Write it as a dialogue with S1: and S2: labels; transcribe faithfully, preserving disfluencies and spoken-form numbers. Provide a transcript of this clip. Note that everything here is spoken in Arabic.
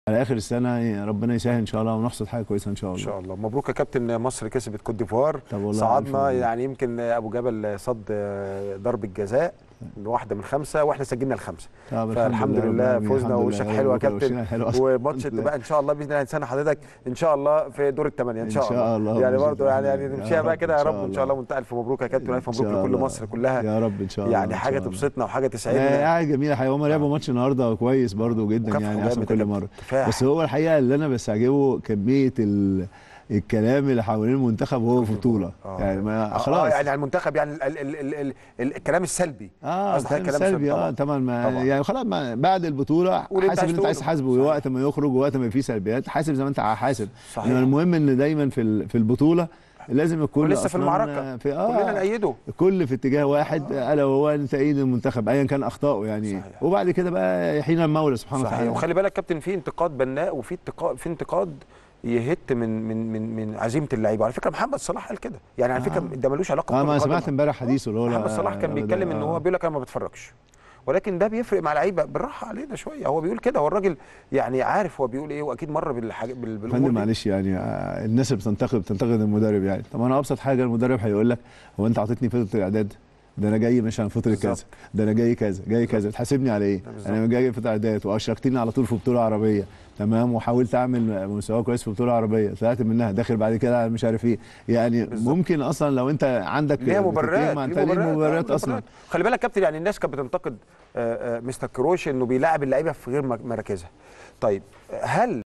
S1: على اخر السنه ربنا يسهل ان شاء الله ونحصد حاجه كويسه ان شاء الله.
S2: ان شاء الله. مبروك يا كابتن، مصر كسبت كوت ديفوار، صعدنا. يعني يمكن ابو جبل صد ضربه جزاء واحده من خمسه واحنا سجلنا الخمسه، فالحمد لله فوزنا. ووشك حلو يا كابتن، وماتش بقى ان شاء الله باذن الله هنستنى حضرتك ان شاء الله في دور الثمانيه ان شاء الله, إن شاء الله. يعني برضه يعني يعني نمشيها بقى كده يا رب ان شاء الله. وانت الف مبروك يا كابتن، الف مبروك لكل مصر كلها
S1: يا رب ان شاء الله.
S2: يعني حاجه تبسطنا وحاجه تسعدنا.
S1: حاجه جميله حقيقه. هم لعبوا ماتش النهارده كويس برضه جدا يعني احسن كل مره. بس هو الحقيقه اللي انا بستعجبه كميه ال الكلام اللي حوالين المنتخب وهو في بطوله.
S2: آه. يعني
S1: ما خلاص
S2: آه يعني على المنتخب يعني ال ال ال ال ال الكلام السلبي.
S1: اه الكلام السلبي اه طبعا, ما طبعا. يعني خلاص بعد البطوله حاسب اللي انت عايز تحاسبه، وقت ما يخرج ووقت ما فيه سلبيات حاسب زي ما انت حاسب. صحيح. المهم ان دايما في في البطوله لازم الكل
S2: ولسه في المعركه في آه كلنا نأيده،
S1: الكل في اتجاه واحد آه. الا وهو ان تأييد المنتخب ايا كان اخطائه يعني. صحيح. وبعد كده بقى يحين المولى سبحانه وتعالى.
S2: وخلي بالك كابتن، في انتقاد بناء وفي انتقاد في انتقاد يهت من من من من عزيمه اللعيبه. على فكره محمد صلاح قال كده يعني، على فكره آه. ده ملوش علاقه.
S1: اه ما سمعت امبارح حديثه اللي هو
S2: محمد صلاح كان بيتكلم آه. ان هو بيقول لك انا ما بتفرجش، ولكن ده بيفرق مع لعيبه. بالراحه علينا شويه، هو بيقول كده، هو الراجل يعني عارف هو بيقول ايه، واكيد مر بالحاجات بالامور
S1: دي. معلش يعني الناس اللي بتنتقد بتنتقد المدرب يعني. طب انا ابسط حاجه المدرب هيقول لك هو انت عطيتني فتره الاعداد؟ ده انا جاي مش عن فتره كذا، ده انا جاي كذا جاي كذا، تحاسبني على ايه؟ انا جاي فتره اعداد واشركتني على طول في بطوله عربيه تمام، وحاولت اعمل مستوى كويس في بطوله عربيه طلعت منها، داخل بعد كده مش عارف ايه يعني. بالزبط. ممكن اصلا لو انت عندك
S2: ليها مبررات،
S1: ما انت ليه مبررات اصلا.
S2: خلي بالك كابتن، يعني الناس كانت بتنتقد مستر كروش انه بيلاعب اللعيبه في غير مراكزها. طيب هل